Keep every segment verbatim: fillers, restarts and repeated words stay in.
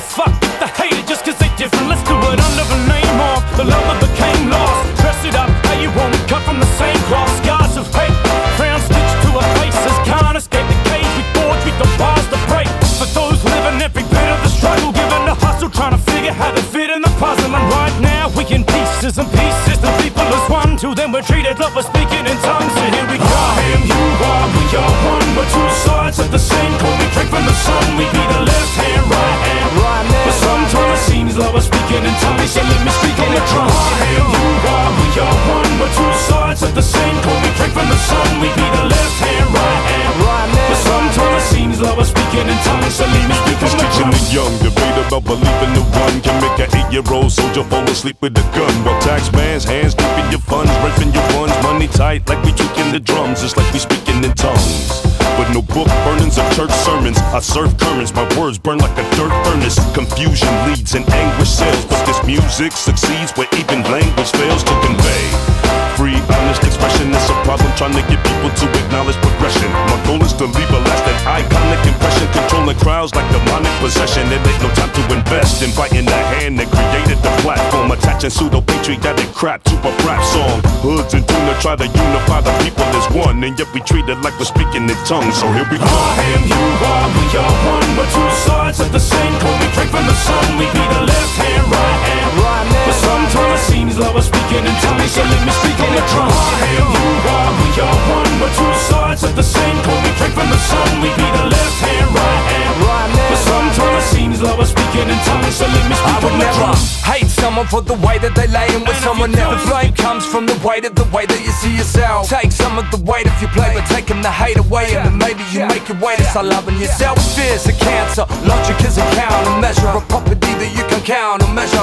fuck with the hater just cause they different. Let's do it under the name of the love that became lost. Dress it up how you want, cut from the same cloth. Scars of hate, crown stitched to our faces. Can't escape the cage we forge with the bars to break. For those living every bit of the struggle, giving the hustle, trying to figure how to fit in the puzzle. And right now we in pieces and pieces. The people as one, till then we're treated like we're speaking in tongues. So here we go. I am, you are, we are one. We're two sides of the same coin. We drink from the sun. We be the left hand, right hand. Right hand. But sometimes it seems like we're speaking in tongues. So let me speak on the drum. I am, you are, we are one. We're two sides of the same coin. We drink from the sun. We be the left hand, right hand. Right hand. But sometimes it seems like we're speaking in tongues. So let me speak on the drum. The young debate about believing the one can make an eight-year-old soldier fall asleep with a gun. While tax man's hands deep in your funds, raping your ones, money tight like we tweaking the drums. It's like we speaking in tongues. But no book burnings or church sermons. I serve currents, my words burn like a dirt furnace. Confusion leads and anguish sells, but this music succeeds where even language fails to convey. Free, honest expression is a problem, trying to get people to acknowledge progression. My goal is to leave a lasting iconic impression, controlling crowds like demonic possession. It ain't no time to invest in biting the hand that created the platform, attaching pseudo-patriotic crap to a rap song. Hoods and tuna try to unify the people as one, and yet we treat it like we're speaking in tongues. So here we go. I am, you are, we are one. We're two sides of the same coin. We drink from the sun. We be the left hand, right hand. Right hand. But sometimes it seems like we're speaking in tongues. So let me speak on the drum. I am, you are, we are one. We're two sides of the same coin. We drink from the sun. We be the left hand, right hand. Right hand. But sometimes it seems like we're speaking in tongues. So let me speak on the drum. Hate someone for the way that they laying with someone else. The blame comes from the weight of the way that you see yourself. Take some of the weight if you play, but taking the hate away, and then maybe you make it way to start loving yourself. Fear's a cancer, logic is a countermeasure, a property that you can count and measure.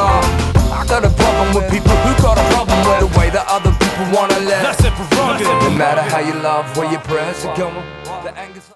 I got a problem with people who got a problem with the way that other people wanna live. That's it, prerogative. No matter how you love, where your prayers are going, the anger's